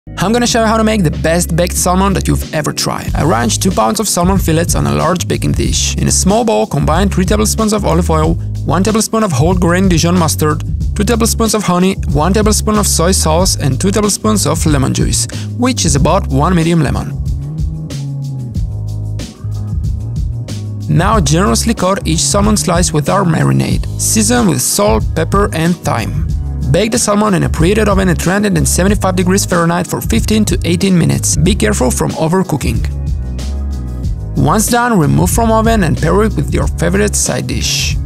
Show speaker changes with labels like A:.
A: I'm gonna show you how to make the best baked salmon that you've ever tried. Arrange 2 pounds of salmon fillets on a large baking dish. In a small bowl, combine 3 tablespoons of olive oil, 1 tablespoon of whole grain Dijon mustard, 2 tablespoons of honey, 1 tablespoon of soy sauce and 2 tablespoons of lemon juice, which is about 1 medium lemon. Now generously cut each salmon slice with our marinade. Season with salt, pepper and thyme. Bake the salmon in a preheated oven at 375 degrees Fahrenheit for 15 to 18 minutes. Be careful from overcooking. Once done, remove from oven and pair it with your favorite side dish.